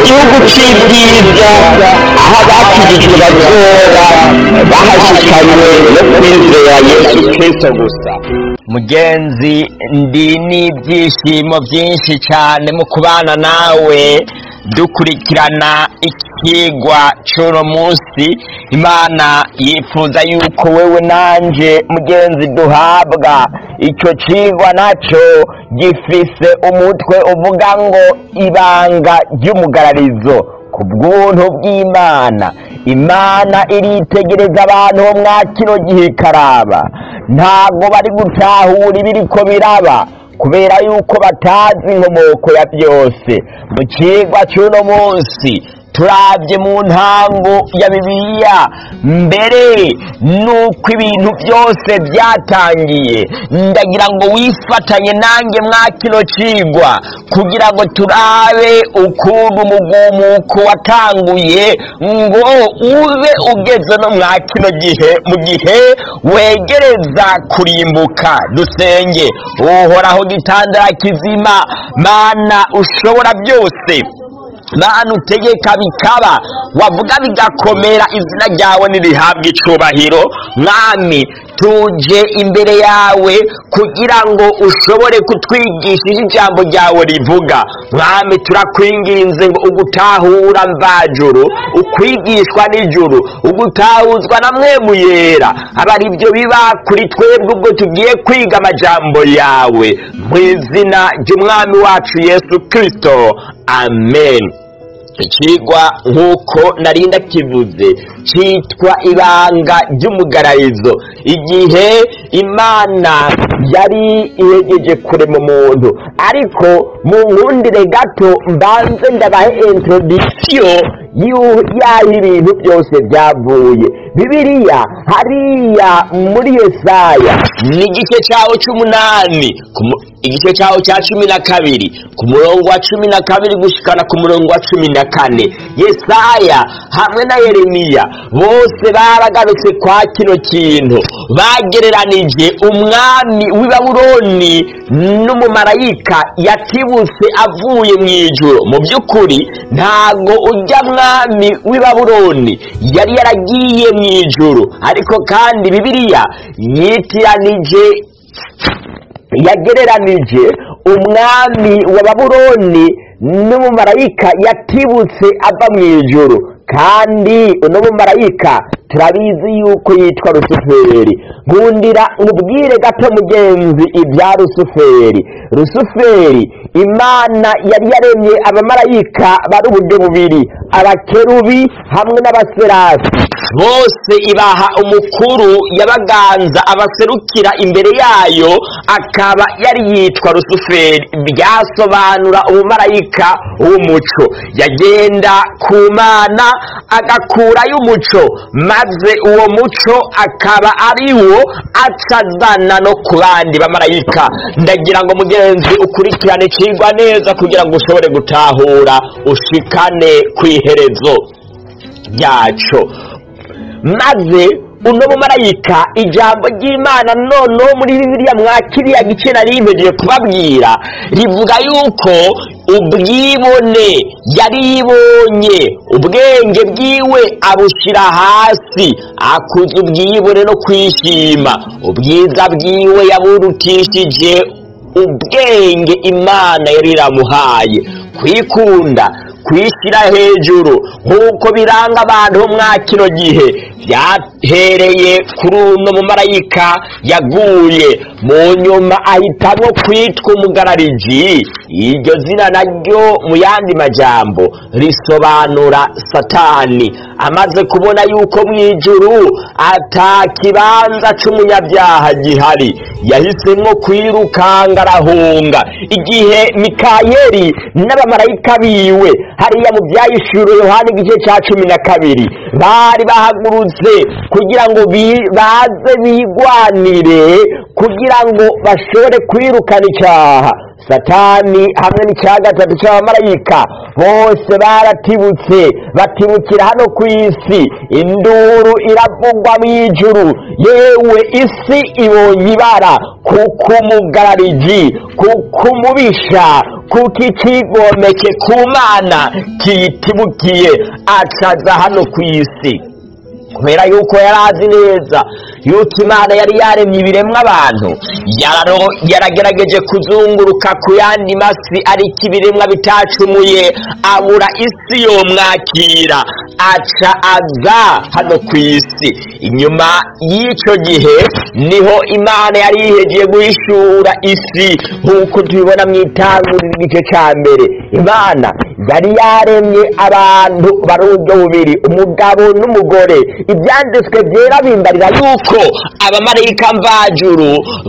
gihugu c'ibyiza aho abakijijwe bazoba bahashikanywe no kwizera Yesu Kristo gusa. Mugenzi, ndi n'ibyishimo byinshi cyane mu kubana nawe dukurikirana ikigwa cy'uno munsi. Imana yifuza yuko wewe nanje mugenzi duhabwa icyo kigwa, nacyo gifise umutwe uvuga ngo ibanga ry'Umugararizo. Ku bw'ubuntu bw'Imana, Imana iritegereza abantu bo mwa kino gihe ikaraba, ntabwo bari gutahura ibiriko biraba kubera yuko batazi inkomoko ya byose. Mu kigwa cy'uno munsi turabye mu ntango ya Bibiliya mbere nuko ibintu byose byatangiye. Ndagira ngo wifatanye nanjye mwa kino kigwa kugira ngo turabe ukuntu umugumuko watanguye ngo ube ugeze no mwa kino gihe, mu gihe wegereza kurimbuka. Dusenge. Uhoraho gitandara kizima, Mana ushobora byose, Mana utegeka bikaba, wavuga bigakomera, izina ryawe nirihabwe icubahiro. Mwami, tuje imbere yawe kugira ngo ushobore kutwigisha ijambo ryawe rivuga. Mwami, turakwinginze ngo ugutahura mvajuru, ukwigishwa n'ijuru, ugutahuzwa na Mwemu Yera, aba ari byo biba kuri twebwe ubwo tugiye kwiga amajambo yawe, mu izina ry'Umwami wacu Yesu Kristo, amen. Ikigwa nk'uko narinda kivuze cyitwa ibanga ry'Umugararizo. Igihe Imana yari ihegeje kurema umuntu, ariko mu nkundire gato mbanze ndabahe introduction y'aho ibintu byose byavuye. Bibiliya hariya muri Yesaya ni igice cyawo c'umunani, igice cyawo cya 12 ku murongo wa 12 gushikana ku murongo wa 14. Yesaya hamwe na Yeremiya bose baragarutse kwa kino kintu, bagereranije umwami w'i Babuloni n'umumarayika yatibutse avuye mu ijuru. Mu by'ukuri ntago ujya mwami w'i Babuloni yari yaragiye mu ijuru, ariko kandi Bibiliya yagereranije umwami wa Babuloni n'umumarayika yatibutse ava mu ijuru. Kandi uno mumarayika turabizi yuko yitwa Rusuferi. Nkundira nkubwire gato mugenzi ibya Rusuferi. Rusuferi, Imana yari yaremye abamarayika bari uburyo bubiri, abakerubi hamwe n'abaserafi. Bose ibaha umukuru yabaganza abaserukira imbere yayo, akaba yari yitwa Rusuferi. Byasobanura umumarayika w'umuco, yagenda ku Mana agakurayo umuco, maze uwo muco akaba ari wo acazana no ku bandi bamarayika. Ndagira ngo mugenzi ukurikirane ikigwa neza kugira ngo ushobore gutahura, ushikane kw'iherezo ryaco. Maze uno mumarayika, ijambo ry'Imana noneho muri Bibiliya mwa kiriya gice nari mpejeje kubabwira, rivuga yuko ubwibone yaribonye, ubwenge bwiwe abushira hasi, akuza ubwibone no kwishima. Ubwiza bwiwe yaburutishije ubwenge Imana yari iramuhaye, kwikunda, kwishira hejuru nk'uko biranga abantu bo mwa kino gihe. Byahereye kuri uno mumarayika yaguye, mu nyuma ahitamwo kwitwa umugarariji. Iryo zina naryo mu yandi majambo risobanura Satani. Amaze kubona yuko mu ijuru ata kibanza c'umunyabyaha gihari, yahisemwo kwirukanga arahunga. Igihe Mikayeli n'abamarayika biwe hariya mu Vyahishuro Yohana igice ca 12 bari bahagurutse kugira ngo baze bigwanire kugira ngo bashobore kwirukana icyaha, Satani hamwe n'icya gatatu cy'abamarayika bose baratibutse, batibukira hano ku isi. Induru iravugwa mu ijuru, yewe isi ibonye ibara, kuko umugarariji, kuko umubisha kuko ikigomeke ku Mana kiyitibukiye acaza hano ku isi, kubera yuko yari azi neza yuko Imana yari yaremye ibiremwa abantu, yaragerageje kuzunguruka ku yandi masi ariko ibiremwa bitacumuye abura isi yomwakira, aca aza hano ku isi. Inyuma y'icyo gihe niho Imana yari yihegiye guhishura isi nk'uko tubibona mu Itanguriro igice cya mbere. Imana yari yaremye abantu bari uburyo bubiri, umugabo n'umugore. Ibyanditswe byera bimbarira yuko abamarayika mvajuru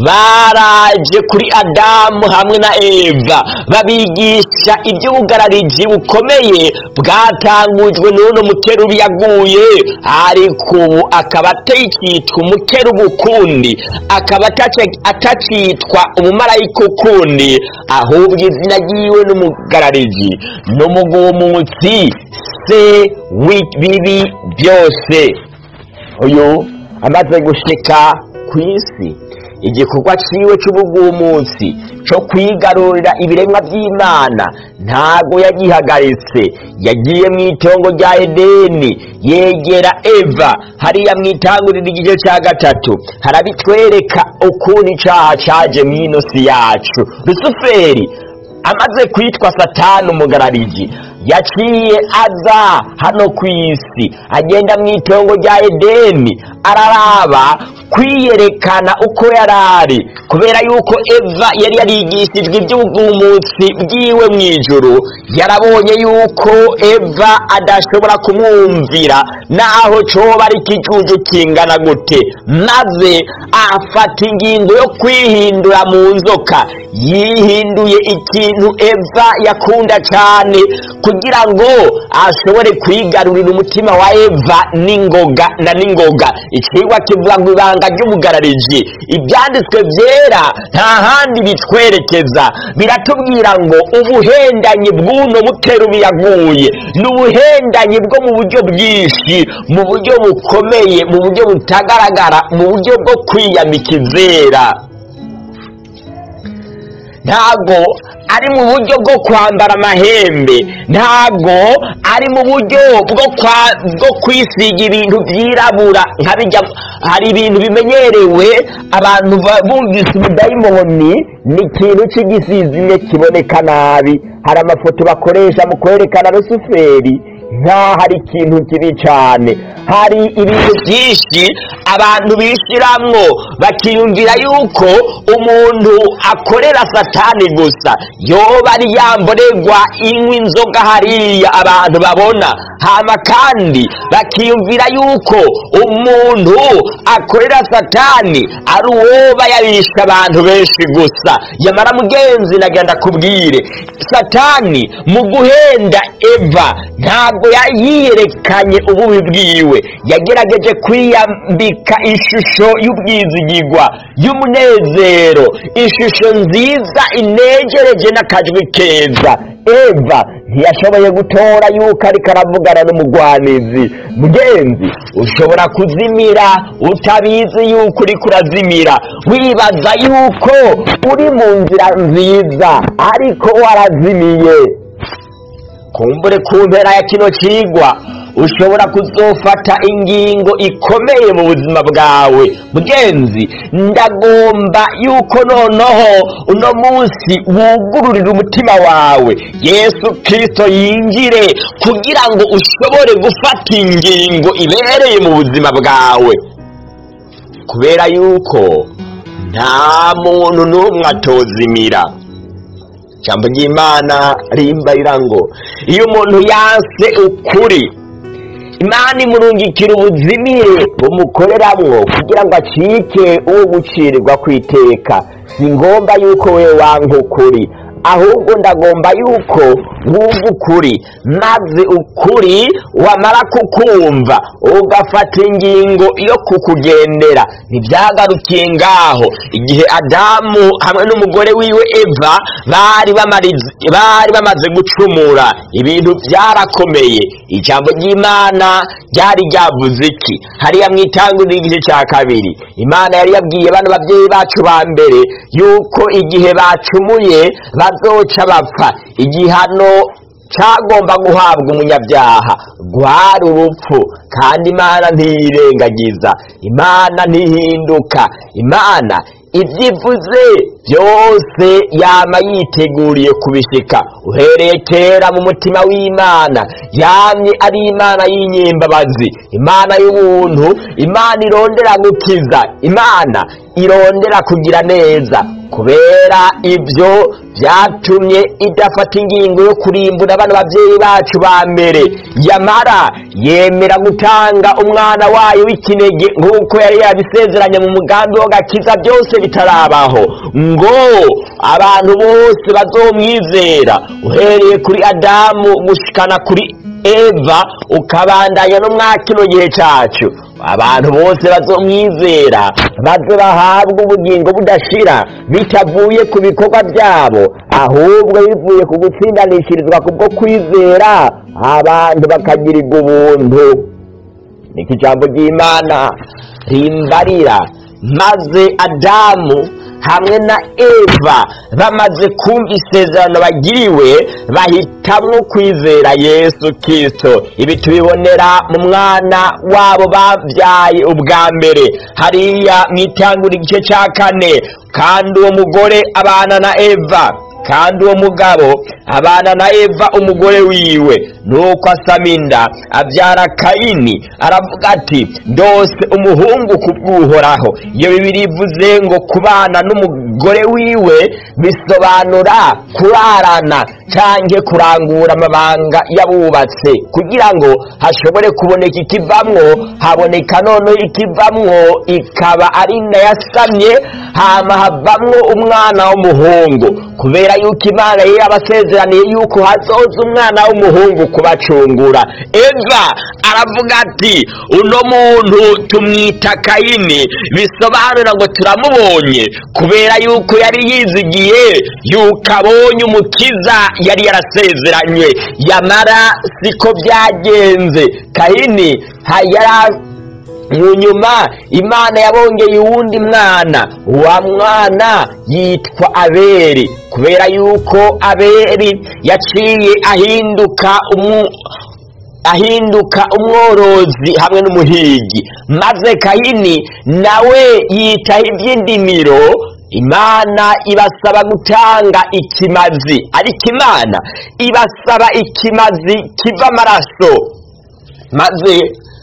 baraje kuri Adamu hamwe na Eva babigisha iby'ubugararizi bukomeye bwatangujwe n'uno mukerubi yaguye, ariko ubu akaba atakitwa umukerubi ukundi, akaba atakitwa umumarayika ukundi, ahubwo izina ryiwe n'umugararizi n'umugumutsi, se w'ibibi byose. Uyu amaze gushika ku isi, igikorwa ciwe c'ubugumutsi co kwigarurira ibiremwa by'Imana ntago yagihagaritse. Yagiye mu itongo rya Edeni yegera Eva hariya mu Itanguriro igice cya gatatu, harabitwereka ukuntu icaha caje mw'ino si yacu. Lusuferi amaze kwitwa Satani umugararizi, yaciye aza hano ku isi, agenda mu itongo rya Edeni araraba kwiyerekana uko yarari, kubera yuko Eva yari yarigishijwe iby'ubugumutsi bwiwe mu ijuru. Yarabonye yuko Eva adashobora kumwumvira naho coba ari ikijuju kingana gute, maze afata ingingo yo kwihindura mu nzoka. Yihinduye ikintu Eva yakunda cyane kugira ngo ashobore kwigarurira umutima wa Eva n'ingoga. Icigwa kivuga ngo ibanga ry'umugararizi. Ibyanditswe byera nta handi bitwerekeza, biratubwira ngo ubuhendanyi bw'uno mukerubi yaguye n'ubuhendanyi bwo mu buryo bwinshi, mu buryo bukomeye, mu buryo butagaragara, mu buryo bwo kwiyamika izera. Ntago ari mu buryo bwo kwambara amahembe, ntago ari mu buryo bwo kwisiga ibintu byirabura nkabijya. Hari ibintu bimenyerewe, abantu bumvise ubudayimoni ni ikintu cy'igisizimwe kiboneka nabi. Hari amafoto bakoresha mu kwerekana Lusuferi nkaho ari ikintu kibi cyane. Hari ibintu byinshi abantu bishiramwo bakiyumvira yuko umuntu akorera Satani gusa, yoba ari yamborerwa inywa inzoga hariya abantu babona. Hama kandi bakiyumvira yuko umuntu akorera Satani ari uwoba yarisha abantu benshi gusa. Yamara mugenzi, nagenda kubwire, Satani mu guhenda Eva ntabwo yiyerekanye ububi bwiwe, yagerageje kwiyambika ishusho y'ubwizigirwa, y'umunezero, ishusho nziza inegereje n'akajwi keza. Eva ntiyashoboye gutora yuko ariko aravugana n'umugwanizi. Mugenzi, ushobora kuzimira utabizi yuko uri kurazimira, wibaza yuko uri mu nzira nziza ariko warazimiye. Kumbure ku mpera ya kino cigwa ushobora kuzofata ingingo ikomeye mu buzima bwawe. Mugenzi, ndagomba yuko noneho uno munsi wugururira umutima wawe, Yesu Kristo yinjire kugira ngo ushobore gufata ingingo ibereye mu buzima bwawe, kubera yuko nta muntu n'umwe atozimira. Ijambo ry'Imana rimbarira ngo iyo umuntu yanse ukuri, Imana imurungikira ubuzimire bumukoreramwo kugira ngo acike uwo gucirirwa kwiteka. Si ngomba yuko we wanka ukuri, ahubwo ndagomba yuko wumva ukuri, maze ukuri wamara kukumva ugafata ingingo yo kukugendera. Ntibyagarukiye ngaho. Igihe Adamu hamwe n'umugore wiwe Eva bari bamaze gucumura, ibintu byarakomeye. Ijambo ry'Imana ryari ryavuze iki? Hariya mu Itanguriro igice cya 2, Imana yari yabwiye bano bavyeyi bacu ba mbere yuko igihe bacumuye bazoca bapfa. Igihano cyagomba guhabwa umunyabyaha gwari urupfu, kandi Imana ntiyirengagiza, Imana ntihinduka. Imana ivyivuze byose yama yiteguriye kubishika. Uhereye kera mu mutima w'Imana yamye ari Imana y'inyembabazi, Imana y'ubuntu, Imana irondera gukiza, Imana irondera kugira neza. Kubera ibyo byatumye idafata ingingo yo kurimbura abana bavyeyi bacu ba mbere, yamara yemera gutanga umwana wayo w'ikinege nk'uko yari yabisezeranye mu mugambi wo gakiza byose bitarabaho, ngo abantu bose bazomwizera, uhereye kuri Adamu gushikana kuri Eva ukabandanya no mwakino gihe cyacu. Abantu bose bazomwizera maze bahabwa ubugingo budashira, bitavuye ku bikorwa byabo, ahubwo bivuye ku gutsindanishirizwa kubwo kwizera, abantu bakagirirwa ubuntu. Niko ijambo ry'Imana rimbarira. Maze Adamu hamwe na Eva bamaze kumva isezerano bagiriwe, bahitamwo kwizera Yesu Kristo. Ibi tubibonera mu mwana wabo bavyaye ubwa mbere hariya mu Itanguriro igice cya 4. Kandi uwo mugore abana na Eva, kandi uwo mugabo abana na Eva umugore wiwe, nuko asaminda abyara Kayini. Aravuga ati ndose umuhungu kubw'Uhoraho. Iyo Bibiliya ivuze ngo kubana n'umugore wiwe bisobanura kurarana canke kurangura amabanga yabubatse, kugira ngo hashobore kuboneka ikivamwo. Haboneka none ikivamwo ikaba ari nda yasamye, hama havamwo umwana w'umuhungu, kubera yuko Imana yari abasezeraniye yuko hazoza umwana w'umuhungu kubacungura. Eva aravuga ati uno muntu tumwita Kayini, bisobanura ngo turamubonye, kubera yuko yari yizigiye yuko abonye umukiza yari yarasezeranywe. Yamara siko byagenze. Kayini nyuma Imana yabongeye uwundi mwana, wa mwana yitwa Abeli, kubera yuko Abeli yaciye ahinduka umworozi hamwe n'umuhigi, maze Kayini nawe yitaho iby'indimiro. Imana ibasaba gutanga ikimazi, ariko Imana ibasaba ikimazi kiva amaraso. Maze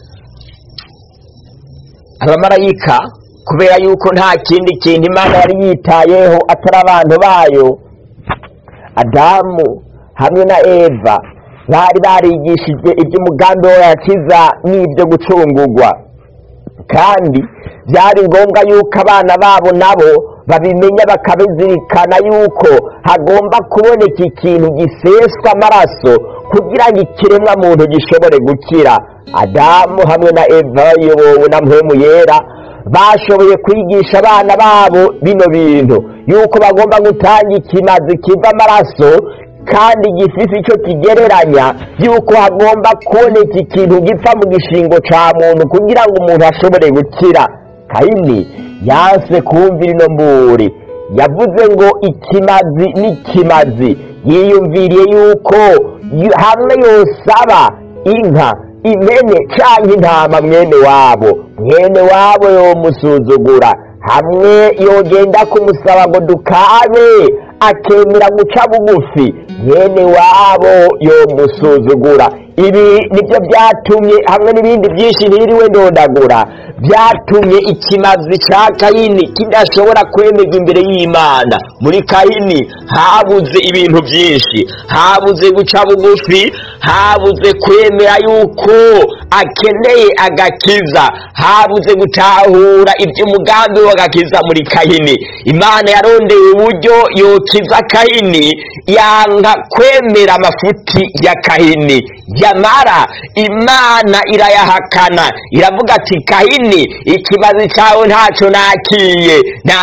abamarayika, kubera yuko nta kindi kintu Imana yari yitayeho atari abantu bayo, Adamu hamwe na Eva bari barigishijwe iby'umugambi wo yakiza n'ibyo gucungurwa, kandi byari ngombwa yuko abana babo nabo babimenya bakabizirikana yuko hagomba kuboneka ikintu giseswa amaraso kugira ngo ikiremwa muntu gishobore gukira. Adamu hamwe na Eva bayobowe na Mpwemu Yera bashoboye kwigisha abana babo bino bintu, yuko bagomba gutanga ikimazi kiva amaraso kandi gifise icyo kigereranya, yuko hagomba kuboneka ikintu gipfa mu gishingo ca muntu kugira ngo umuntu ashobore gukira. Kayini yanse kumvira ino mburi, yavuze ngo ikimazi n'ikimazi. Yiyumviriye yuko hamwe yosaba inka, impene canke intama mwene wabo yomusuzugura. Hamwe yogenda kumusaba ngo dukabe akemera guca bugufi, mwene wabo yomusuzugura. ibi nibyo byatumye hamwe n'ibindi byinshi ntiriwe ndondagura byatumye ikimazi cya Kayini kidashobora kwemerwa imbere y'Imana. Muri Kayini habuze ibintu byinshi, habuze guca bugufi, habuze kwemera yuko akeneye agakiza, habuze gutahura iby'umugambi w'agakiza. Muri Kayini Imana yarondeye uburyo yokiza Kayini, yanga kwemera amafuti ya Kayini. Yamara Imana irayahakana, iravuga ati Kayini, ikibazo cyawe ntacyo nakiye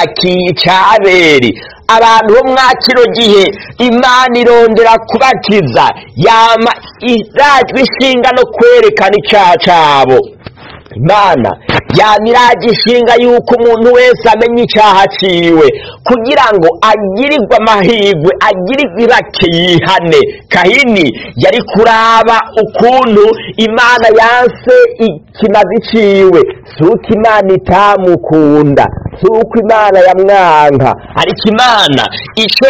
icyaberi. Abantu bo mwa kino gihe Imana irondera kubakiza, yama izajwe ishinga no kwerekana icyaha cyabo. Imana yamiraje ishinga yuko umuntu wese amenya icyaha ciwe kugira ngo agirirwe amahirwe, agirirwe irake yihane. Kayini yari kuraba ukuntu Imana yanse ikimazi ciwe, suko Imana itamukunda, suko Imana yamwanka, ariko Imana ico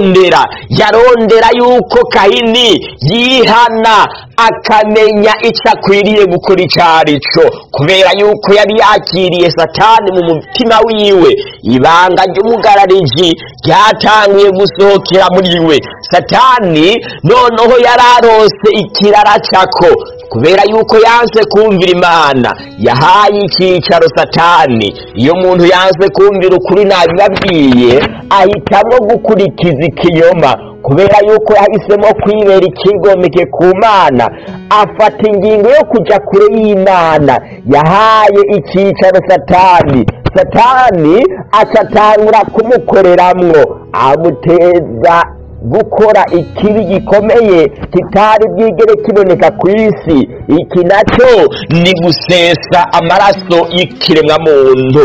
yarondera yuko Kayini yihana akamenya icyo akwiriye gukora icarico, kubera yuko yari yakiriye Satani mu mutima wiwe. Ibanga ry'Umugararizo ryatanguye gusohokera muri we. Satani noneho yararose ikirara cako, kubera yuko yanse kumvira Imana, yahaye icyicaro Satani. Iyo muntu yanse kumvira ukuri nabibabwiye, ahitamwo gukurikiza ikinyoma, kubera yuko yahisemo kwibera ikigomeke ku Mana, afata ingingo yo kuja kure y'Imana, yahaye icyicaro Satani. Satani acatangura kumukoreramwo, amuteza gukora ikibi gikomeye kitari bwigere kiboneka ku isi. Iki nacyo ni gusesa amaraso y'ikiremwa muntu.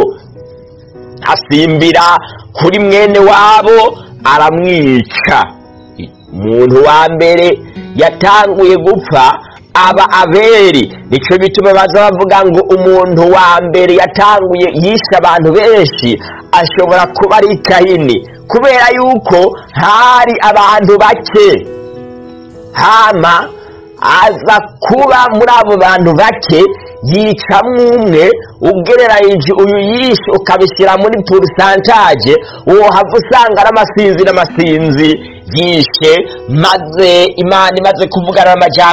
Asimbira kuri mwene wabo aramwica. Umuntu wa mbere yatanguye gupfa aba Abeli. Nico bituma baza bavuga ngo umuntu wa mbere yatanguye yishe abantu benshi ashobora kuba ari Kayini, kubera yuko hari abantu bake. Hama aza kuba muri abo bantu bake yicamwe umwe, ugereranyije uyu yishe ukabishyira muri pourcentage, uwo hava usanga ari amasinzi yishe. Maze Imana imaze kuvugana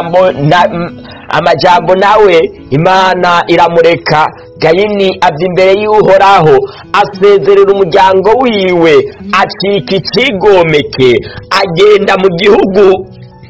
amajambo nawe Imana iramureka. Kayini avya imbere y'Uhoraho, asezerera umuryango wiwe, acika ikigomeke, agenda mu gihugu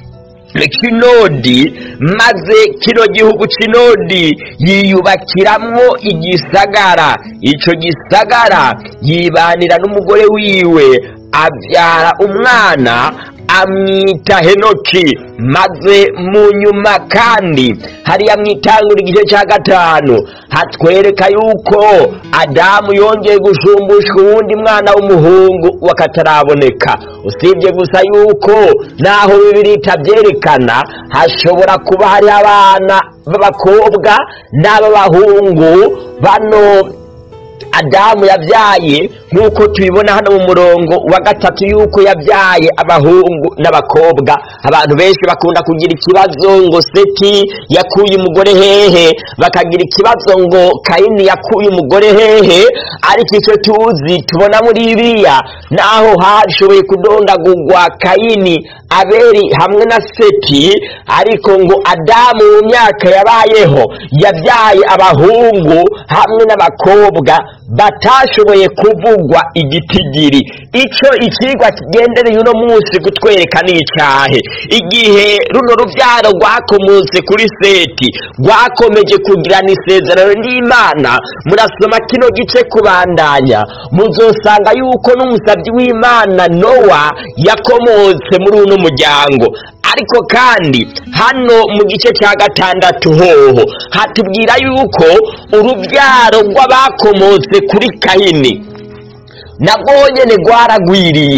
Kinodi, maze kino gihugu Kinodi yiyubakiramwo igisagara. Ico gisagara yibanira n'umugore wiwe, avyara umwana amwita Henoki. Maze mu nyuma kandi hariya mwitangura igice cya 5 hatwereka yuko Adamu yongeye gushumbushwa uwundi mwana w'umuhungu wakataraboneka. Usibye gusa yuko naho Bibiliya itabyerekana, hashobora kuba hari abana b'abakobwa n'ab'abahungu bano Adamu yabyaye, nk'uko tubibona hano mu murongo wa 3 yuko yabyaye abahungu n'abakobwa. Abantu benshi bakunda kugira ikibazo ngo Seti yakuye umugore hehe, bakagira ikibazo ngo Kayini yakuye umugore hehe. Ariko icyo tuzi tubona muri Bibiliya, naho hashoboye kudondagurwa Kayini, Abeli hamwe na Seti, ariko ngo Adamu mu myaka yabayeho yabyaye abahungu hamwe n'abakobwa batashoboye kuvugwa igitigiri. Ico ikigwa kigendereye uno munsi kutwereka n'icyahe. Igihe runo ruvyaro rwakomotse kuri Seti rwakomeje kugirana isezerano n'Imana, murasoma kino gice kubandanya, muzosanga yuko n'umusabyi w'Imana Nowa yakomotse muri uno muryango. Ariko kandi hano mu gice cya 6 hoho hatubwira yuko urubyaro rw'abakomotse kuri Kayini nabwo nyene rwaragwiriye.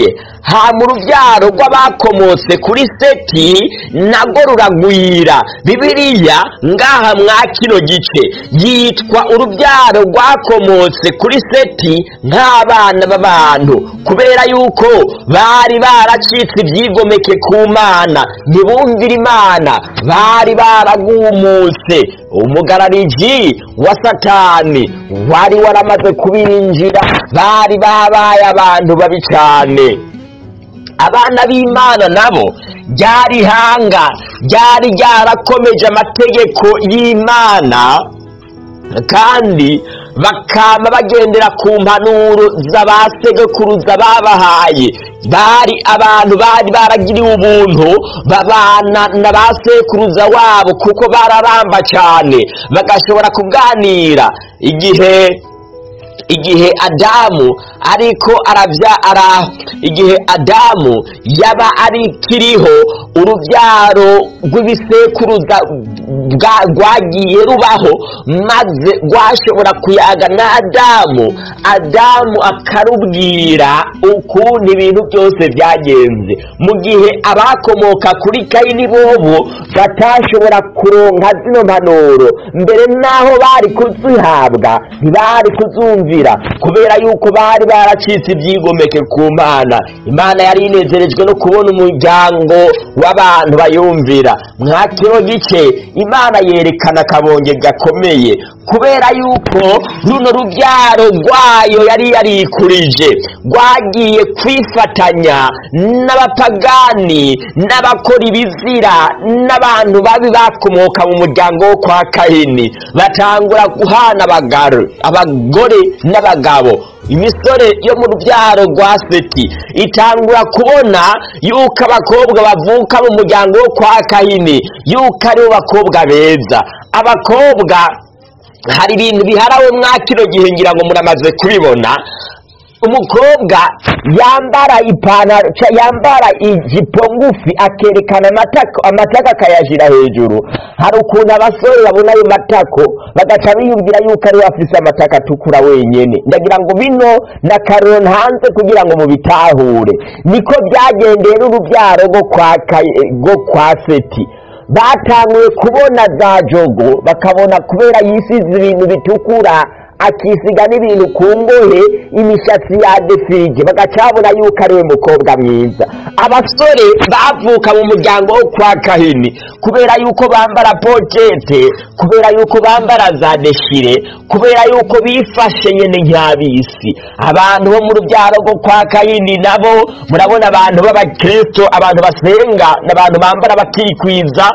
hama urubyaro rw'abakomotse kuri Seti nabwo ruragwira. Bibiliya ngaha mwa kino gice yitwa urubyaro rwakomotse kuri Seti nk'abana b'abantu, kubera yuko bari baracitse ibyigomeke ku Mana, ntibumvira Imana, bari baragumutse. Umugararizi wa Satani wari waramaze kubinjira, bari babaye abantu babi cyane. Abana b'Imana nabo ryari hanga, ryari ryarakomeje amategeko y'Imana kandi bakama bagendera ku mpanuro z'abasekuruza babahaye. Bari abantu bari baragiriwe ubuntu babana na basekuruza wabo kuko bararamba cyane, bagashobora kuganira igihe Adamu ariko igihe Adamu yaba arikiriho, urubyaro rw'ibisekuruza rwagiye rubaho maze rwashobora kuyaga na Adamu akarubwira ukuntu ibintu byose byagenze, mu gihe abakomoka kuri Kayini bobo batashobora kuronka zino mpanuro. Mbere naho bari kuzihabwa ntibari kuzumvira, kubera yuko bari baracitse ibyigomeke ku Mana. Imana yari inezerejwe no kubona umuryango w'abantu bayumvira. Mwa kino gice Imana yerekana akabonge gakomeye, kubera yuko runo rubyaro rwayo yari yarikurije rwagiye kwifatanya n'abapagani n'abakora ibizira n'abantu babi bakomoka mu muryango wo kwa Kayini, batangura guhana abagore n'abagabo. Imisore yo mu rubyaro rwa Seti itangura kubona yuko abakobwa bavuka mu muryango wo kwa Kayini yuko aribo bakobwa beza. Abakobwa hari ibintu biharawe mwa kino gihe, ngira ngo muramaze kubibona. Umukobwa yambara ipantaro, yambara ijipo ngufi akerekana amatako akayashira hejuru. Hari ukuntu abasore babona ayo matako bagaca biyumvira yuko ari afise amatako atukura wenyene. Ndagira ngo bino na karoni hanze kugira ngo mubitahure. Niko byagendeye n'urubyaro rwo kwa Seti. Batanguye kubona za jogo, bakabona kubera yisize ibintu bitukura akisiga n'ibintu ku ngohe, imishatsi ya defirige, bagacabona yuko ariwe mukobwa mwiza. Abasore bavuka mu muryango wo kwa Kayini kubera yuko bambara pokete, kubera yuko bambara za deshire, kubera yuko bifashe nyene nk'abisi. Abantu bo mu rubyaro rwo kwa Kayini nabo murabona abantu b'abakristo, abantu basenga, n'abantu bambara bakikwiza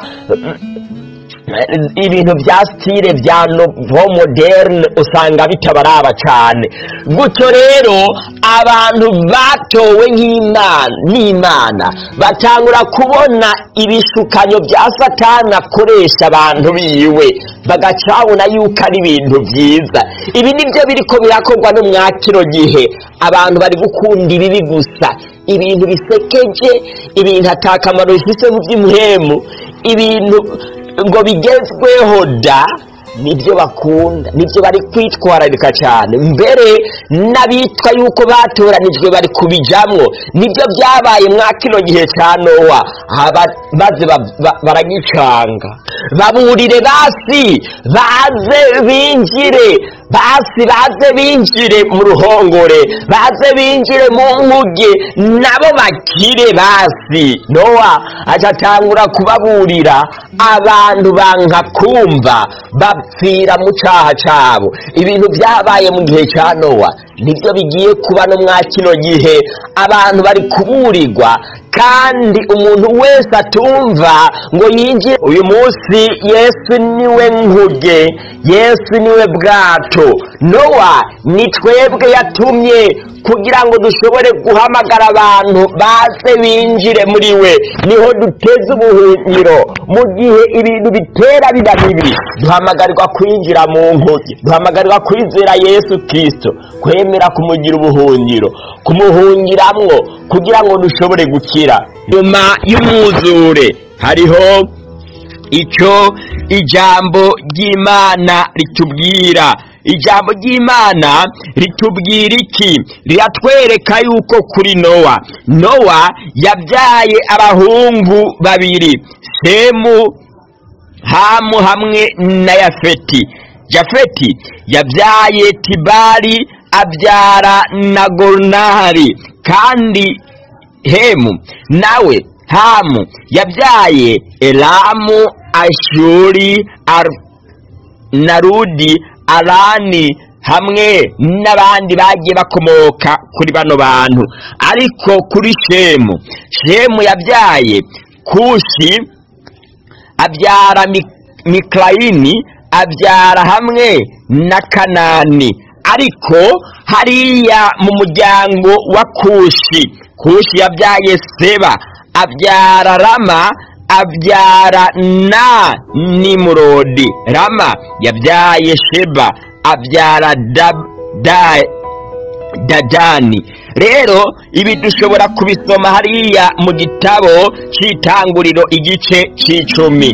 ibintu bya style bya novo moderne, usanga bitabaraba cyane. Gutyo rero abantu batowe n'Imana batangura kubona ibishukanyo bya Satani akoresha abantu biwe, bagacabona yuko ari ibintu byiza. Ibi nibyo biriko birakorwa no mwa kino gihe. Abantu bari gukunda ibibi gusa, ibintu bisekeje, ibintu atakamaro bifise mu by'umuhemu, ibintu ngo bigezweho da, nibyo bakunda, nibyo bari kwitwararika cyane. Mbere n'abitwa yuko batoranijwe bari kubijamwo. Nibyo byabaye mwa kino gihe cya Nowa, maze baragicanga. Baburire baze binjire mu ruhongore, baze binjire mu nkuge, nabo bakire basi. Nowa acatangura kubaburira, abantu banka kumva, bapfira mu cyaha cyabo. Ibintu byabaye mu gihe cya Nowa nibyo bigiye kuba no mwa kino gihe. Abantu bari kuburirwa, kandi umuntu wese atumva ngo yinjire. Uyu munsi Yesu niwe nkuge, Yesu niwe bwato. Nowa ni twebwe yatumye kugira ngo dushobore guhamagara abantu baze binjire muri we. Niho duteze ubuhungiro mu gihe ibintu bitera biba bibi. Duhamagarirwa kwinjira mu nkuge, duhamagarirwa kwizera Yesu Kristo, kwemera kumugira ubuhungiro, kumuhungiramwo kugira ngo dushobore gukira. Nyuma y'umwuzure hariho icyo ijambo ry'Imana ritubwira. ijambo ry'Imana ritubwira iki? Riratwereka yuko kuri Nowa yabyaye abahungu babiri, Shemu, Hamu hamwe na Yafeti. Yafeti yabyaye Tibali abyara Nagonari, kandi Hamu yabyaye Elamu, Ashuri, Narudi, Arani hamwe n'abandi bagiye bakomoka kuri bano bantu. Ariko kuri Shemu yabyaye Kushi, abyara Mikrayini, abyara hamwe na Kanani. Ariko hariya mu muryango wa Kushi yabyaye Seba, abyara Rama, abyara na Nimurodi. Rama yabyaye Sheba, abyara Dadani. Rero ibi dushobora kubisoma hariya mu gitabo cy'Itanguriro igice c'10.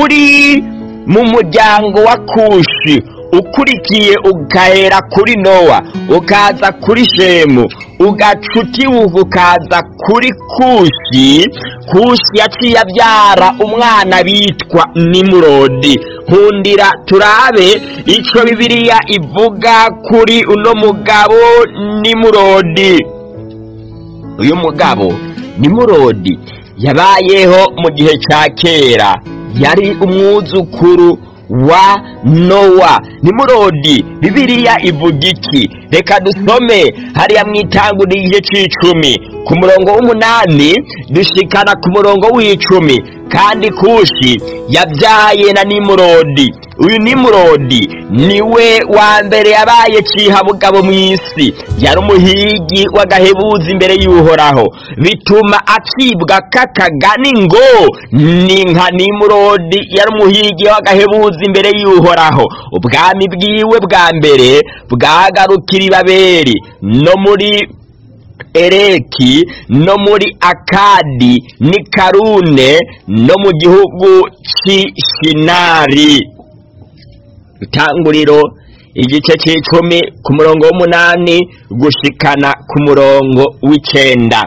mu muryango wa Kushi, ukurikiye ugahera kuri Nowa, ukaza kuri Shemu, ugacuti ukaza kuri Kushi yaciye abyara umwana bitwa Nimurodi. Nkundira turabe ico Bibiliya ivuga kuri uno mugabo Nimurodi. Uyu mugabo Nimurodi yabayeho mu gihe cya kera, yari umwuzukuru wa Nowa. Nimurodi Bibiliya ivuga iki? Reka dusome hariya mu Itanguriro igice c'10 ku murongo w'8 dushikana ku murongo w'10. Kandi Kushi yabyaye na Nimurodi. Uyu Nimurodi niwe wa mbere yabaye cihabugabo mu isi, yari umuhigi w'agahebuzi imbere y'Uhoraho, bituma acibwa kakagani ngo ni nka Nimurodi yari umuhigi w'agahebuzi imbere y'Uhoraho. Ubwami bwiwe bwa mbere bwagarukira i Babeli no muri Ereki no muri Akadi ni Karune no mu gihugu c'Ishinari. Itanguriro igice c'10 ku murongo w'8 gushikana ku murongo w'9.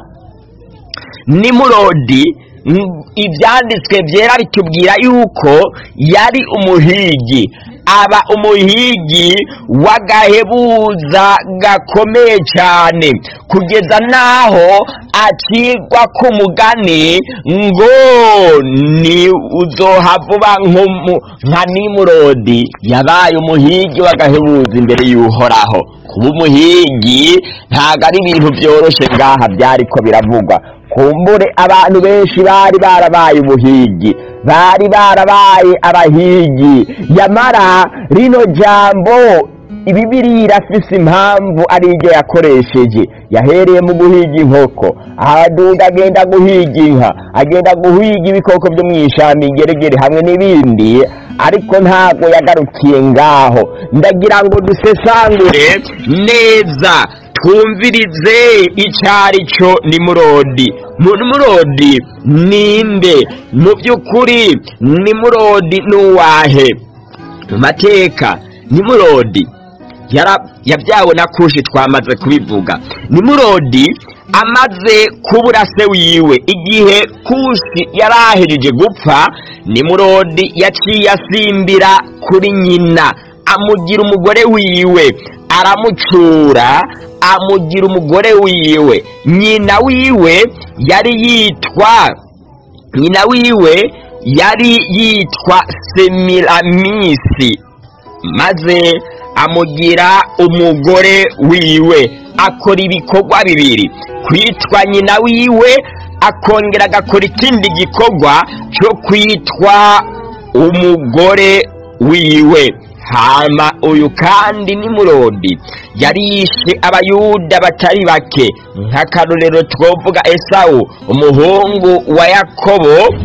Nimurodi ivyanditswe vyera bitubwira yuko yari umuhigi, aba umuhigi w'agahebuza gakomeye cyane, kugeza naho acigwa ku mugani ngo ni uzohavuba nka Nimurodi. Yabaye umuhigi w'agahebuza imbere y'Uhoraho. Kuba umuhigi ntago ari ibintu byoroshe ngaha byariko biravugwa. Kumbure abantu benshi bari barabaye umuhigi, bari barabaye abahigi. Yamara rino jambo Bibiliya irafise impamvu ari iryo yakoresheje. Yahereye mu guhiga inkoko, ahaduga agenda guhiga inka, agenda guhiga ibikoko byo mw'ishamba, ingeregere hamwe n'ibindi. Ariko ntago yagarukiye ngaho. Ndagira ngo dusesangure neza, twumvirize icarico Nimurodi. Nimurodi ninde? Mu by'ukuri Nimurodi nuwahe? Mu mateka Nimurodi yabyawe na Kushi, twamaze kubivuga. Nimurodi amaze kubura se wiwe, igihe Kushi yarahereje gupfa, Nimurodi yaciye asimbira kuri nyina, amugira umugore wiwe, aramucura, amugira umugore wiwe. Nyina wiwe yari yitwa Semiramisi, maze amugira umugore wiwe. Akora ibikorwa bibiri: kwitwa nyina wiwe, akongera agakora ikindi gikorwa cyo kwitwa umugore wiwe. Hama uyu kandi Nimurodi yarishe abayuda batari bake, nk'akarorero twovuga Esawu umuhungu wa Yakobo,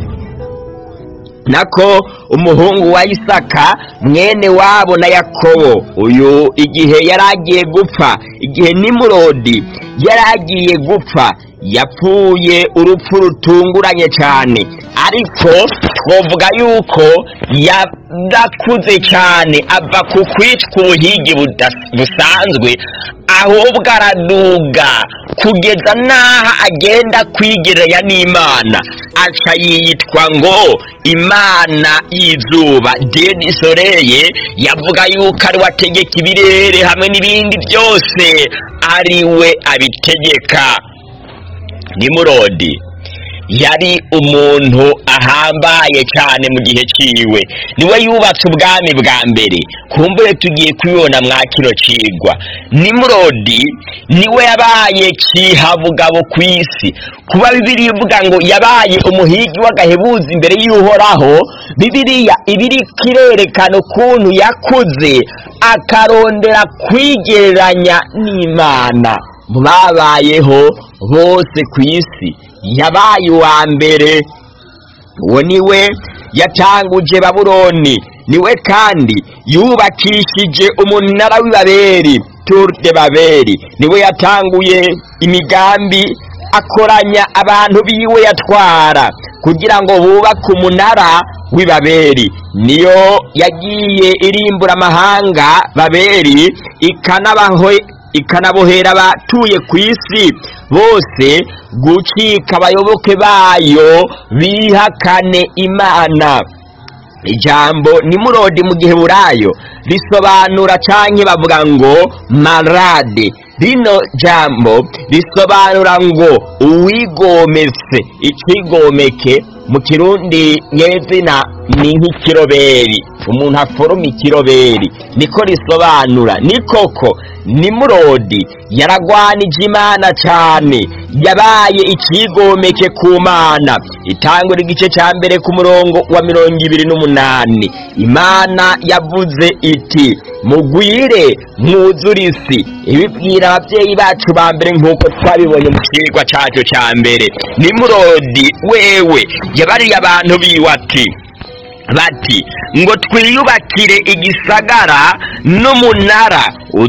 nako umuhungu wa Isaka mwene wabo na Yakobo. Uyu igihe yaragiye gupfa, igihe Nimurodi yaragiye gupfa, yapfuye urupfu rutunguranye cyane. ariko twovuga yuko yarakuze cyane ava ku kwitwa ubuhigi busanzwe ahubwo araduga kugeza n'aho agenda kwigereranya n'Imana aca yitwa ngo Imana y'izuba Dieu Soleil. yavuga yuko ari wategeka ibirere hamwe n'ibindi byose ari we abitegeka. Nimurodi yari umuntu ahambaye cyane mu gihe ciwe, niwe yubatse ubwami bwa mbere. Kumbure tugiye kubibona mwa kino cigwa. Nimurodi niwe yabaye kihabugabo ku isi. Kuba Bibiliya ivuga ngo yabaye umuhigi w'agahebuzi imbere y'Uhoraho, Bibiliya ibiri kirerekana ukuntu yakuze akarondera kwigereranya n'Imana. Babayeho bose ku isi yabaye uwa mbere. Uwo niwe yatanguje Babuloni, niwe kandi yubakishije umunara w'Ibabeli, Tour de Babeli. Niwe yatanguye imigambi akoranya abantu biwe yatwara kugira ngo bubake umunara w'Ibabeli. Niyo yagiye irimbura amahanga Babeli, ikanabohera abatuye ku isi bose gucika abayoboke bayo bihakane Imana. Ijambo Nimurodi mu Giheburayo risobanura canke bavuga ngo marade. Rino jambo risobanura ngo uwigometse. Ikigomeke mu Kirundi nyezina ni nk'ikiroberi, umuntu aforoma ikiroberi, niko risobanura. Ni koko Nimurodi yaragwanije Imana cyane, yabaye ikigomeke ku Mana. Itangura igice cya mbere ku murongo wa 28. Imana yavuze iti mugwire mwuzure isi. Ibibwira ababyeyi bacu ba mbere nk'uko twabibonye mu kigwa cyacu cya mbere. Nimurodi wewe yabariye abantu biwe bati ngo twiyubakire igisagara n'umunara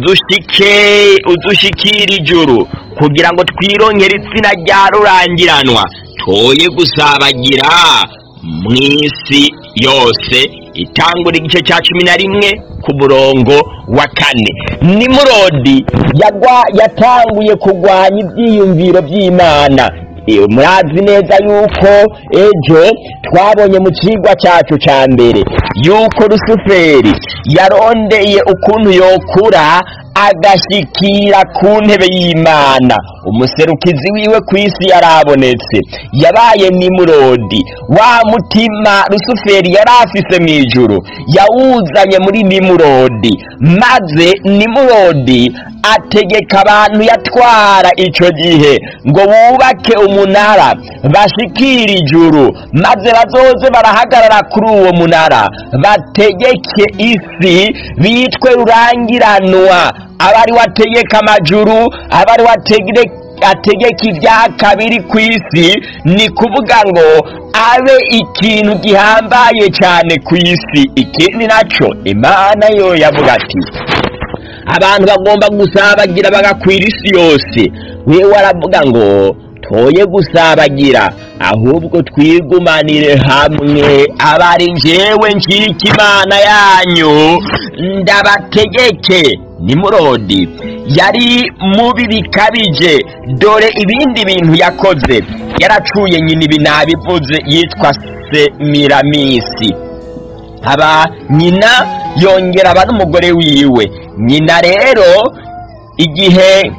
udushikira ijuru kugira ngo twironkere itsina rya rurangiranwa toye gusabagira mu isi yose. Itangura igice cya 11 ku murongo wa 4. Nimurodi yatanguye kugwanya ibyiyumviro by'Imana. Murazi neza yuko ejo twabonye mu kigwa cyacu cya mbere yuko Rusuferi yarondeye ukuntu yokura agashikira ku ntebe y'Imana. Umuserukizi wiwe ku isi yarabonetse, yabaye Nimurodi. Wa mutima Rusuferi yari afise mu ijuru yawuzanye muri Nimurodi, maze Nimurodi ategeka abantu yatwara ico gihe ngo bubake umunara bashikira ijuru, maze bazoze barahagarara kuri uwo munara bategeke isi bitwe rurangiranwa. Abari wategeka amajuru, abari ategeka ibya kabiri ku isi, ni kuvuga ngo abe ikintu gihambaye cyane ku isi. Ikindi naco Imana yo yavuga ati abantu bagomba gusabagira bagakwira isi yose. Wewe waravuga ngo toye gusabagira, ahubwo twigumanire hamwe. Abari njyewe njiki Imana yanyu ndabategeke. Nimurodi yari mubi bikabije, dore ibindi bintu yakoze. Yaracuye nyina ibi nabivuze, yitwa Semiramisi. Nyina yongera aba n'umugore wiwe. Nyina rero igihe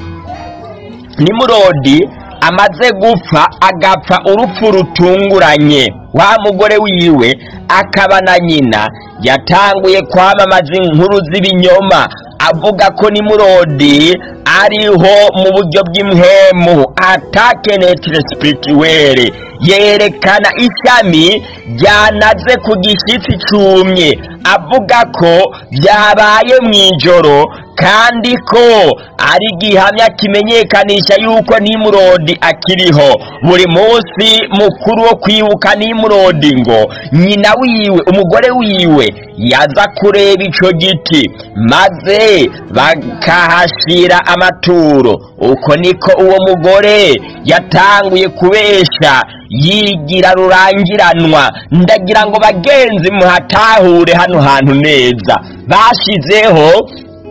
Nimurodi amaze gupfa, agapfa urupfu rutunguranye, wa mugore wiwe akaba na nyina yatanguye kwamamaza inkuru z'ibinyoma avuga ko Nimurodi ariho mu buryo bw'imhemu, attaque notre spirituelle. Yerekana ishami ryanaze ku gishyitsi cumye, avuga ko byabaye mw'ijoro kandi ko ari gihamya kimenyekanisha yuko Nimurodi akiriho. Buri munsi mukuru wo kwibuka Nimurodi ngo nyina wiwe, umugore wiwe yaza kureba ico giti maze bakahashira amaturo. Uko niko uwo mugore yatanguye kubesha yigira rurangiranwa. Ndagira ngo bagenzi muhatahure hano hantu neza. Bashizeho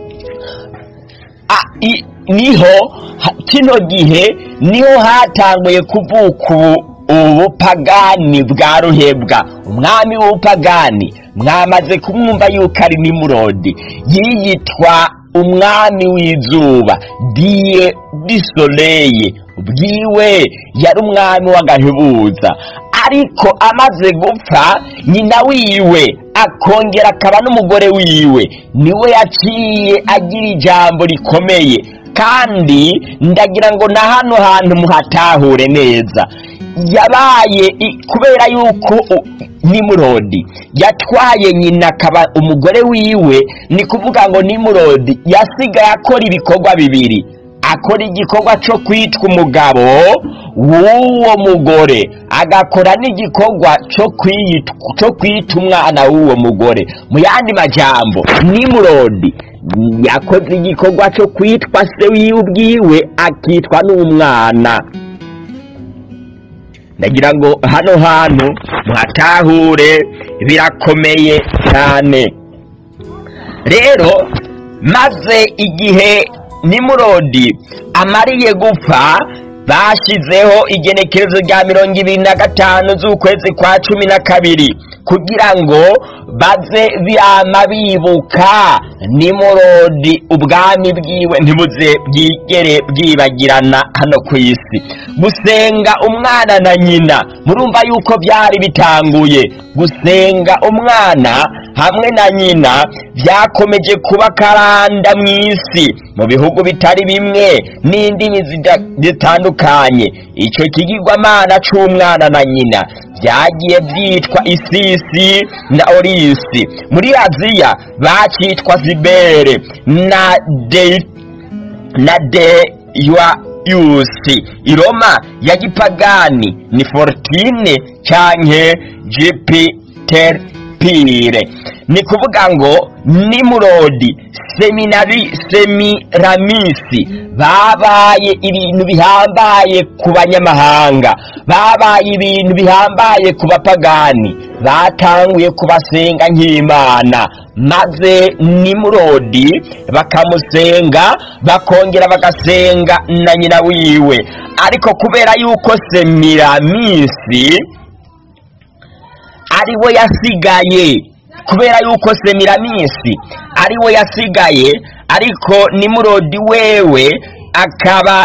niho kino gihe niho hatanguye kuvuka ubupagani bwa ruhebwa. Umwami w'ubupagani mwamaze kumwumva yuko ari Nimurodi, yiyitwa umwami w'izuba, die du soleil, ubwiwe yari umwami w'agahebuza. Ariko amaze gupfa nyina wiwe akongera akaba n'umugore wiwe, niwe yaciye agira ijambo rikomeye. Kandi ndagira ngo na hano hantu muhatahure neza. Yabaye kubera yuko Nimurodi yatwaye nyina akaba umugore wiwe, ni kuvuga ngo Nimurodi yasigaye akora ibikorwa bibiri. Akora igikorwa cyo kwitwa umugabo w'uwo mugore, agakora n'igikorwa cyo kwita umwana w'uwo mugore. Mu yandi majambo, Nimurodi yakoze igikorwa cyo kwitwa se wiwe ubwiwe, akitwa n'umwana. Ndagira ngo hano hantu muhatahure, birakomeye cyane. Rero maze igihe Nimurodi amariye gupfa, bashizeho igenekerezo rya 25 z'ukwezi kwa 12 kugira ngo baze byama bibuka Nimurodi ubwami bwiwe ntibuze bwigere bwibagirana hano ku isi. Gusenga umwana na nyina, murumva yuko byari bitanguye. Gusenga umwana hamwe na nyina byakomeje kuba karanda mu isi, mu bihugu bitari bimwe n'indimi zitandukanye. Icyo kigirwamana c'umwana na nyina byagiye byitwa Isisi na Orisi. Muri Aziya bakitwa Zibere na Deyusi. I Roma ya gipagani ni Fortune canke Jupiter. Ni kuvuga ngo Nimurodi Semiramisi babaye ibintu bihambaye ku banyamahanga, babaye ibintu bihambaye ku bapagani. Batanguye kubasenga nk'Imana, maze Nimurodi bakamusenga, bakongera bagasenga na nyina wiwe. Ariko kubera yuko Semiramisi ariwe yasigaye, kubera yuko Semiramisi ariwe yasigaye, ariko Nimurodi wewe akaba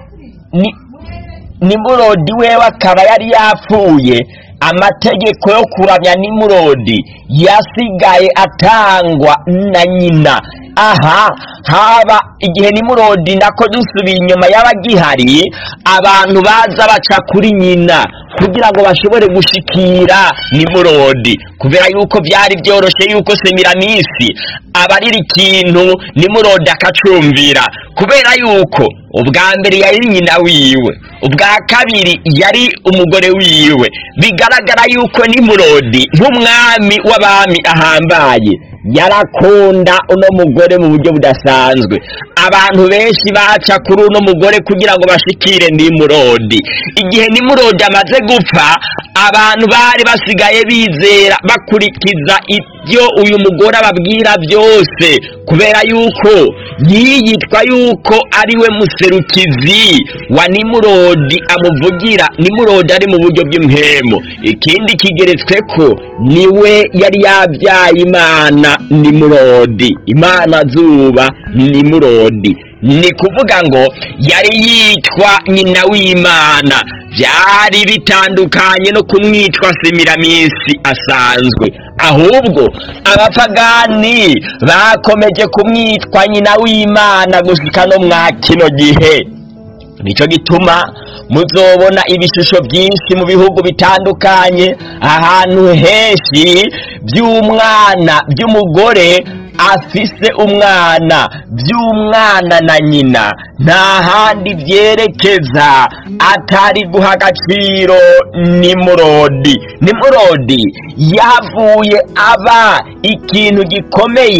Nimurodi wewe akaba yari yapfuye, amategeko yo kuramya Nimurodi yasigaye atangwa na nyina. Aha haba igihe Nimurodi nako dusubiye inyuma y'abagihari, abantu baza baca kuri nyina kugira ngo bashobore gushikira Nimurodi, kubera yuko byari byoroshe yuko Semiramisi abarira ikintu Nimurodi akacumvira, kubera yuko ubwa mbere yari nyina wiwe, ubwa kabiri yari umugore wiwe. Bigaragara yuko Nimurodi nk'umwami w'abami ahambaye yarakunda uno mugore mu buryo budasanzwe. Abantu benshi baca kuri uno mugore kugira ngo bashikire Nimurodi. Igihe Nimurodi amaze gupfa, abantu bari basigaye bizera bakurikiza ibyo uyu mugore ababwira byose, kubera yuko yiyitwa yuko ariwe muserukizi wa Nimurodi amuvugira. Nimurodi ari mu buryo bw'impemo. Ikindi kigeretswe ko niwe yari yabyaye Imana Nimurodi, Imana zuba Nimurodi. Ni kuvuga ngo yari yitwa nyina w'Imana. Byari bitandukanye no kumwitwa Semiramisi asanzwe, ahubwo abapagani bakomeje kumwitwa nyina w'Imana gushika no mwa kino gihe. Nico gituma muzobona ibishusho byinshi mu bihugu bitandukanye, ahantu henshi by'umwana by'umugore afise umwana, by'umwana na nyina, nta handi byerekeza atari guha agaciro Nimurodi. Nimurodi yavuye aba ikintu gikomeye,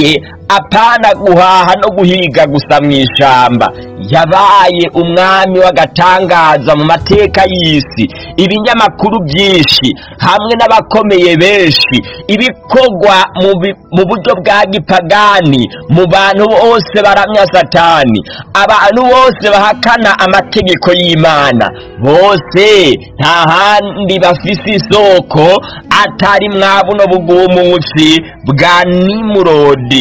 apana guhaha no guhiga gusa mw'ishamba. Yabaye umwami w'agatangaza mu mateka y'isi. Ibinyamakuru byinshi hamwe n'abakomeye benshi, ibikorwa mu buryo bwa gipagani, mu bantu bose baramya Satani, abantu bose bahakana amategeko y'Imana, bose nta handi bafise isoko atari mwabuno bugumutsi bwa Nimurodi.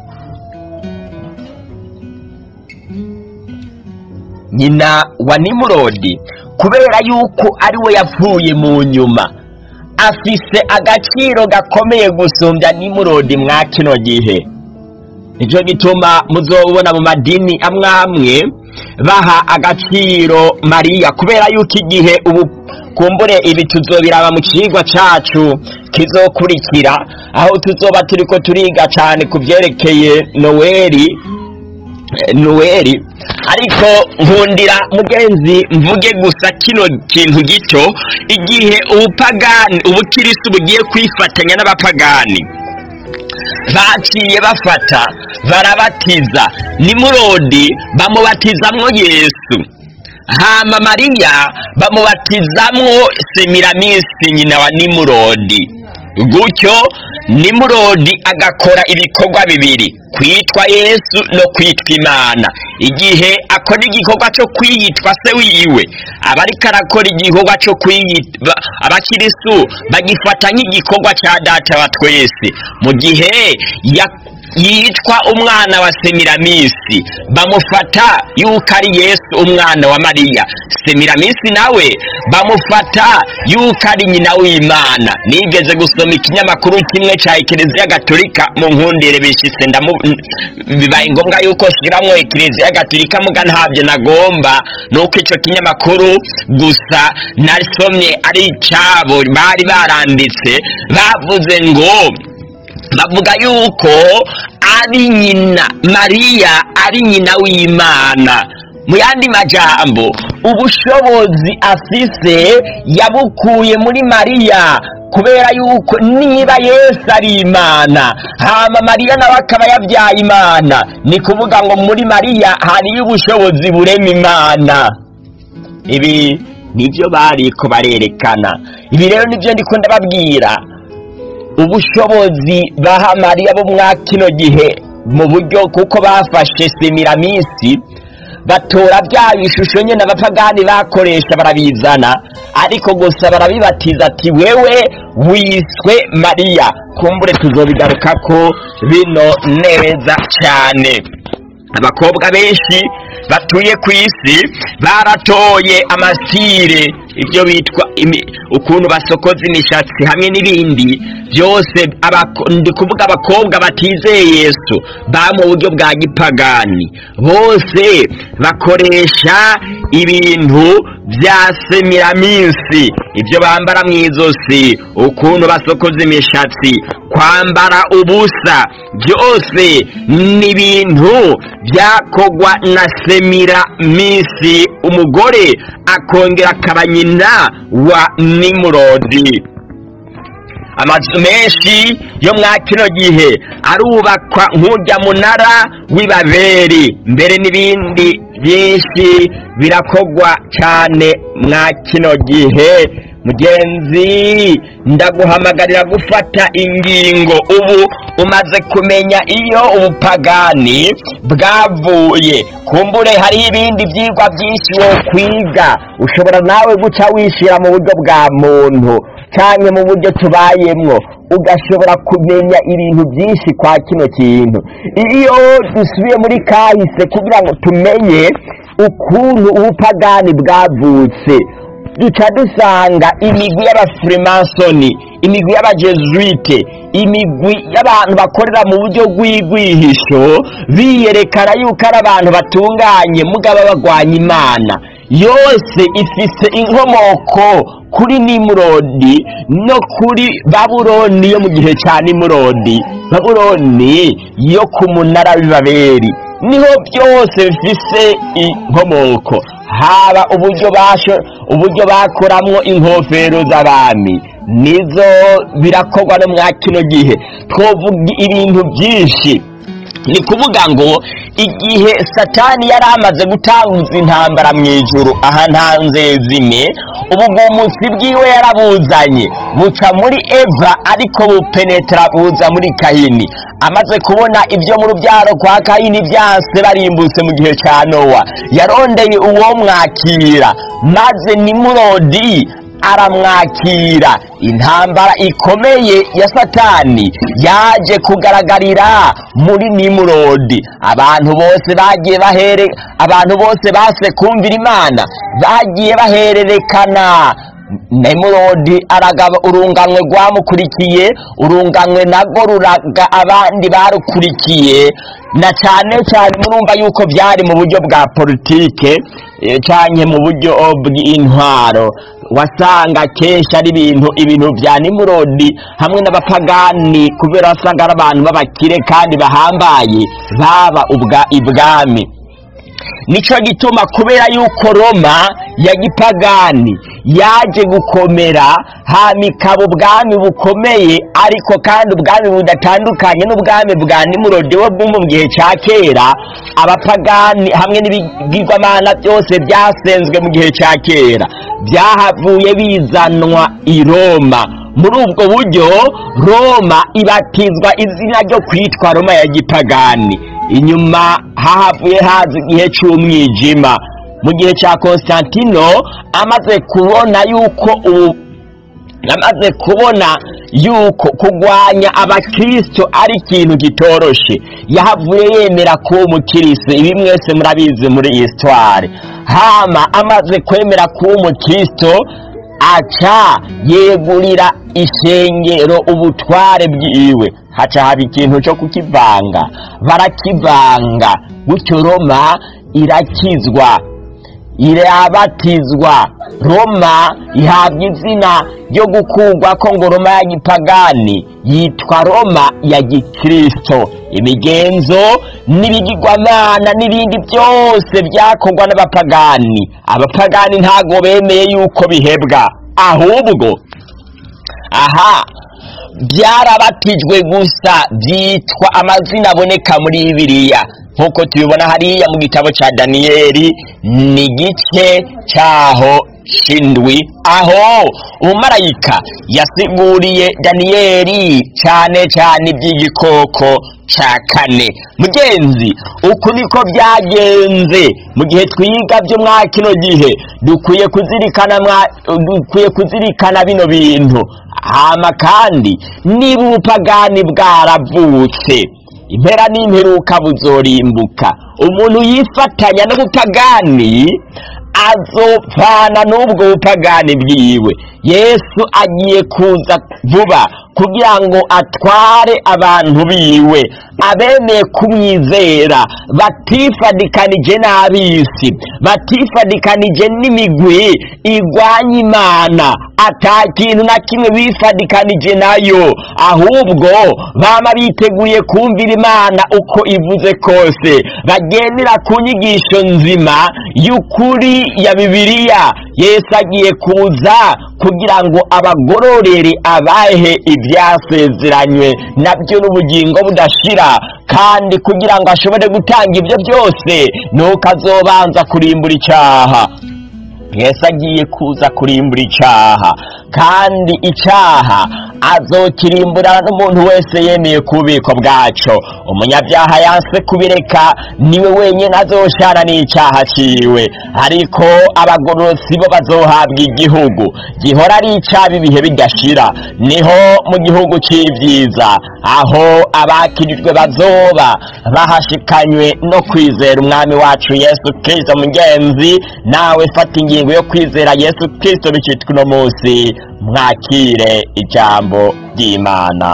Nyina wa Nimurodi, kubera yuko ari we yapfuye mu nyuma, afise agaciro gakomeye gusumbya Nimurodi mwa kino gihe. Nico gituma muzobona mu madini amwamwe baha agaciro Mariya, kubera yuko igihe ubu kumbure ibi tuzobiraba mu cigwa cacu kizokurikira, aho tuzoba turiko turiga cane kuvyerekeye Noeli. Ariko nkundira mugenzi mvuge gusa kino kintu gito, igihe ubupagani ubukristo bugiye kwifatanya n'abapagani, baciye bafata barabatiza Nimurodi, bamubatizamwo Yesu, hama Mariya bamubatizamwo Semiramisi nyina wa Nimurodi. Gutyo Nimurodi agakora ibikorwa bibiri, kwitwa Yesu no kwitwa Imana. Igihe akora igikorwa cyo kwiyitwa se wiwe, abariko arakora igikorwa cyo kwiyitwa abakristo bagifata nk'igikorwa cya data wa twese. Mu gihe yitwa umwana wa Semiramisi, bamufata yuko ari Yesu umwana wa Mariya. Semiramisi nawe bamufata yuko ari nyina w'Imana. Nigeze gusoma ikinyamakuru kimwe ca Eklezia Gatolika, mu nkundire bishitse bibaye ngombwa yuko shiramwo Eklezia Gatolika, muga ntabyo nagomba, nuko ico kinyamakuru gusa narisomye ari icabo bari baranditse, bavuze ngo bavuga yuko ari nyina Mariya ari nyina w'Imana. Mu yandi majambo, ubushobozi afise yabukuye muri Mariya, kubera yuko niba Yesu ari Imana, hama Mariya nawe akaba yabyaye Imana, ni kuvuga ngo muri Mariya hariyo ubushobozi burema Imana. Ibi nivyo bariko barerekana. Ibi rero nivyo ndiko ndababwira, ubushobozi baha Mariya bo mwa kino gihe mu buryo, kuko bafashe Semiramisi batora bya bishusho nyene abapagani bakoresha barabizana, ariko gusa barabibatiza ati wewe wiswe Mariya. Kumbure tuzobigarukako bino neza cyane. Abakobwa benshi batuye ku isi baratoye amasire, ibyo bitwa ukuntu basokoza imishatsi hamwe n'ibindi byose. Ndi kuvuga abakobwa batizeye Yesu ba mu buryo bwa gipagani, bose bakoresha ibintu bya Semiramisi, ibyo bambara mu izosi, ukuntu basokoza imishatsi, kwambara ubusa, byose ni ibintu byakogwa na Semiramisi, umugore akongera akaba nyina wa Nimurodi. Amazu menshi yo mwa kino gihe arubakwa nk'urya munara w'Ibabeli, mbere n'ibindi byinshi birakogwa cyane mwa kino gihe. Mugenzi, ndaguhamagarira gufata ingingo. Ubu umaze kumenya iyo ubupagani bwavuye. Kumbure hari ibindi byigwa byinshi wo kwiga, ushobora nawe guca wishira mu buryo bwa muntu cyane mu buryo tubayemwo, ugashobora kumenya ibintu byinshi kwa kino kintu. Iyo dusubiye muri kahise kugira ngo tumenye ukuntu ubupagani bwavutse, duca dusanga imigwi y'abafrimasoni, imigwi y'abajesuite, imigwi y'abantu bakorera mu buryo rw'igwihisho, biyerekana yuko ari abantu batunganye mugabo bagwanya Imana. Yose ifise inkomoko kuri Nimurodi no kuri Babuloni yo mu gihe cya Nimurodi. Babuloni yo ku munara w'Ibabeli niho byose bifise inkomoko, haba uburyo bakoramwo inkofero z'abami, nizo birakorwa no mwa kino gihe. Twovuga ibintu byinshi ni kuvuga ngo igihe satani yari amaze gutanguza intambara mu ijuru aha ntanze zimwe ubugumusi bwiwe yarabuzanye buca muri Eva ariko bupenetra buza muri Kayini amaze kubona ibyo mu rubyaro kwa Kayini byase barimbutse mu gihe cya Nowa yarondeye uwo mwakira maze Nimurodi aramwakira intambara ikomeye ya satani yaje kugaragarira muri Nimurodi abantu bose base kumvira Imana bagiye bahererekana Nimurodi aragaba urunganwe rwamukurikiye urunganwe nago ruraga abandi barukurikiye na cyane murumva yuko byari mu buryo bwa politike cyanye mu buryo bw'intwaro wasanga kesha ari ibintu bya Nimurodi hamwe n'abapagani kubera wasanga ari abantu babakire kandi bahambaye baba ibwami nico gituma kubera yuko Roma ya gipagani yaje gukomera hamikabo ubwami bukomeye ariko kandi ubwami budatandukanye n'ubwami bwa Nimurodi wo mu gihe cya kera abapagani hamwe n'ibigirwamana byose byasenzwe mu gihe cya kera byahavuye bizanwa i Roma muri ubwo buryo Roma ibatizwa izina ryo kwitwa Roma ya gipagani inyuma hahavuye haza igihe cy'umwijima mu gihe cya Constantino amaze kubona yuko kugwanya abakristo ari ikintu gitoroshe yahavuye yemera ko umukristo ibi mwese murabizi muri histoire hama amaze kwemera ko umukristo aca yegurira ishengero ubutware bwiwe haca haba ikintu cyo kukivanga barakivanga gutyo Roma irakizwa irabatizwa Roma ihabwa izina ryo gukurwa ko ngo Roma ya gipagani yitwa Roma ya gikristo imigenzo n'ibigirwamana n'ibindi byose byakorwa n'abapagani abapagani ntago bemeye yuko bihebwa ahubwo byarabatijwe gusa byitwa amazina aboneka muri Bibiliya nkuko tubibona hariya mu gitabo cya Daniyeli ni gice cyaho shindwi aho umumarayika yasiguriye Daniyeli cyane iby'igikoko cya kane mugenzi uku niko byagenze mu gihe twiga byo mwa kino gihe dukwiye kuzirikana bino bintu hama kandi niba ubupagani bwaravutse impera n'imperuka buzorimbuka umuntu yifatanya n'ubupagani azopfana n'ubwo bupagani bwiwe Yesu agiye kuza vuba kugira ngo atware abantu biwe abemeye kumwizera batifadikanije n'abisi batifadikanije n'imigwi irwanya Imana atakintu na kimwe bifadikanije nayo ahubwo bama biteguye kumvira Imana uko ivuze kose bagendera ku nyigisho nzima y'ukuri ya Bibiliya Yesu agiye kuza kugira ngo abagororere abahe ibyasezeranywe nabyo n'ubugingo budashira kandi kugira ngo ashobore gutanga ibyo byose nuko azobanza kurimbura icyaha Yesu agiye kuza kurimbura icyaha kandi icyaha azokirimbura n'umuntu wese yemeye kubiko bwaco umunyabyaha yanse kubireka niwe wenyine azoshana n'icyaha ciwe ariko abagororotsi bo bazohabwa igihugu gihora ari icyaha ibihe bidashira niho mu gihugu c'ivyiza aho abakirijwe bazoba bahashikanywe no kwizera umwami wacu Yesu Kristo mugenzi nawe fata ingingo yo kwizera Yesu Kristo bicitwa uno munsi mwakire ijambo ry'Imana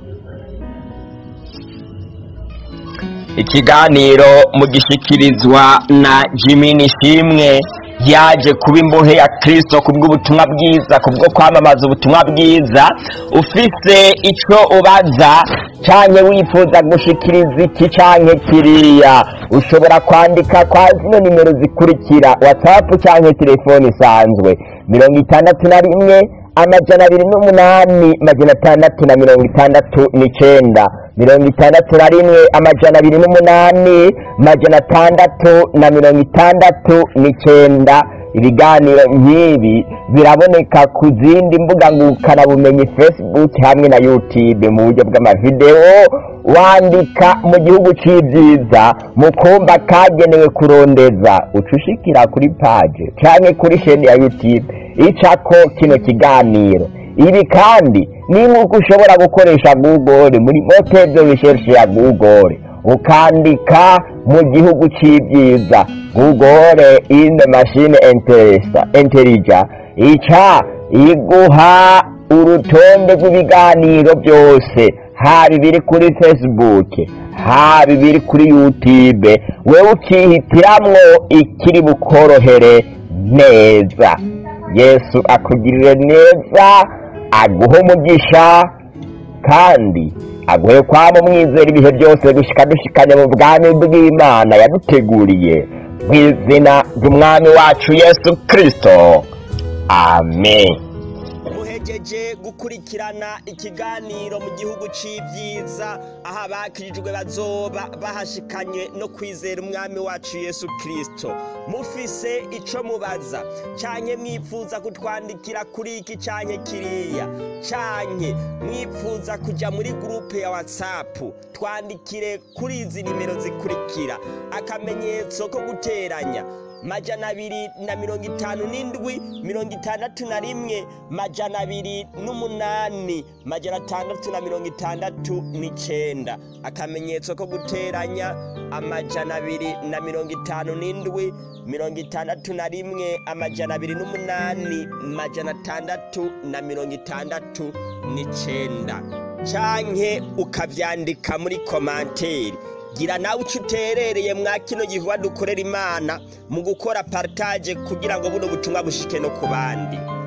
ikiganiro mugishikirizwa na Jimmy Nishimwe yaje kuba imbohe ya Kristo kubw'ubutumwa bwiza kubwo kwamamaza ubutumwa bwiza ufise ico ubaza cyane wifuza gushikiriza iki cyane kiriya ushobora kwandika kwa zino nimero zikurikira WhatsApp cyane telefone isanzwe 61 amajana 208 majana 669 61 amajana 208 majana 669. Ibiganiro nk'ibi biraboneka ku zindi mbuga ngurukana bumenyi Facebook hamwe na YouTube mu buryo bw'amavideo. Wandika mu gihugu c'ivyiza mu kumba kagenewe kurondeza, ucushikira kuri page canke kuri chaîne ya YouTube icako kino kiganiro. Ibi kandi ni nk'uko ushobora gukoresha Google muri moteur de recherche ya Google, ukandika mu gihugu c'ivyiza Google in the machine intelligence, ica iguha urutonde rw'ibiganiro byose, haba biri kuri Facebook, haba biri kuri YouTube. Wewe ukihitiramwo ikiri bukorohere neza. Yesu akugirire neza, aguhe umugisha, kandi aguhe kwama mwizera ibihe byose gushika dushikanye mu bwami bw'Imana yaduteguriye, mu izina ry'umwami wacu Yesu Kristo, amen. Muhejeje gukurikirana ikiganiro mu gihugu c'ivyiza, aho abakirijwe bazoba bahashikanye no kwizera umwami wacu Yesu Kristo. Mufise ico mubaza canke mwifuza kutwandikira kuri iki canke kiriya, canke mwifuza kuja muri groupe ya WhatsApp, twandikire kuri izi nimero zikurikira: akamenyetso ko guteranya 257 61 208 669, akamenyetso ko guteranya 257 61 208 669, canke ukavyandika muri komanteri. Gira nawe ucuterereye mwa kino gihuwa dukorera Imana mu gukora partage kugira ngo buno butumwa bushike no ku bandi.